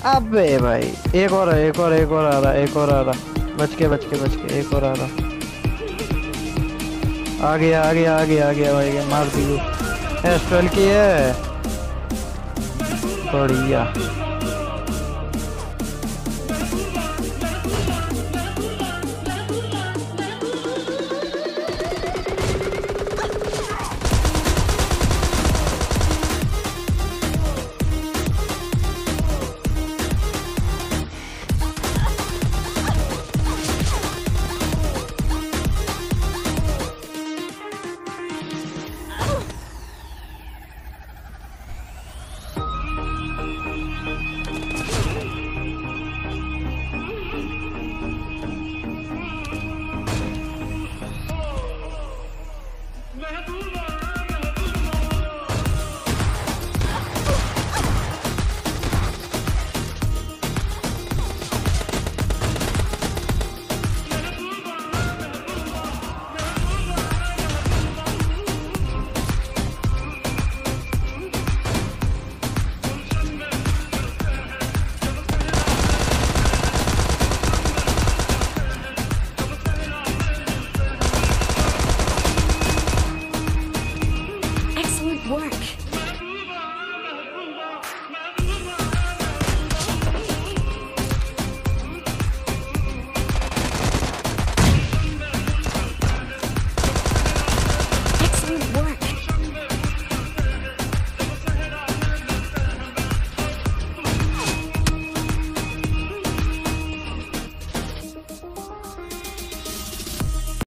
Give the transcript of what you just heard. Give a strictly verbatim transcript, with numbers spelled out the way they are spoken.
अबे भाई एक और है, एक और एक और आ रहा, एक और आ रहा। बच के बच के बच के एक और आ रहा। आ गया आ गया आ गया आ गया भाई, मार दियो। एस ट्वेल्व की है, बढ़िया।